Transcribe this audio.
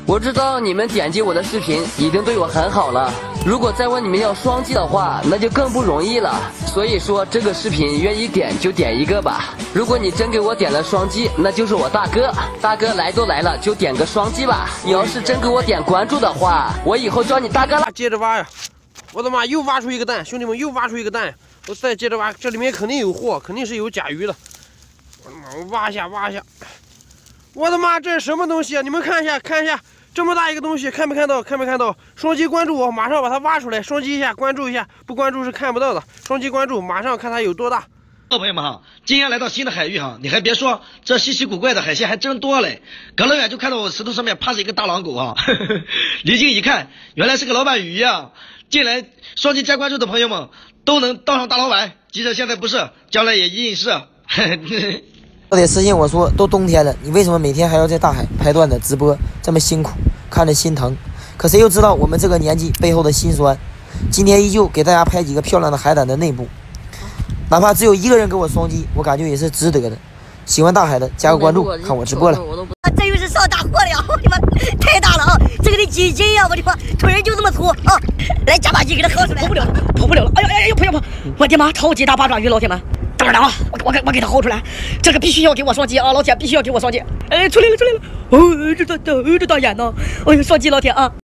我知道你们点击我的视频已经对我很好了，如果再问你们要双击的话，那就更不容易了。所以说这个视频愿意点就点一个吧。如果你真给我点了双击，那就是我大哥。大哥来都来了，就点个双击吧。你要是真给我点关注的话，我以后叫你大哥了。 接着挖呀！我的妈，又挖出一个蛋，兄弟们又挖出一个蛋，我再接着挖，这里面肯定有货，肯定是有甲鱼的。我的妈，我挖一下，挖一下。我的妈，这是什么东西啊？你们看一下，看一下。这么大一个东西，看没看到？看没看到？双击关注我，马上把它挖出来。双击一下，关注一下，不关注是看不到的。双击关注，马上看它有多大。 朋友们哈，今天来到新的海域哈，你还别说，这稀奇古怪的海鲜还真多嘞。隔了远就看到我石头上面趴着一个大狼狗啊，离近一看，原来是个老板鱼呀。进来双击加关注的朋友们都能当上大老板，即使现在不是，将来也一定是。 都得私信我说，都冬天了，你为什么每天还要在大海拍段子直播，这么辛苦，看着心疼。可谁又知道我们这个年纪背后的辛酸。今天依旧给大家拍几个漂亮的海胆的内部，哪怕只有一个人给我双击，我感觉也是值得的。喜欢大海的加个关注，看我直播了。 这又是上大货了，我的妈，太大了啊！这个得几斤呀？我的妈，腿就这么粗啊！来加把劲给它薅出来，跑不了了，跑不了了！哎呀哎呀，跑！我的妈，超级大八爪鱼，老铁们！等会儿啊，我给它薅出来，这个必须要给我双击啊，老铁必须要给我双击！哎，出来了！哦，这大眼呢！哎呦，双击老铁啊！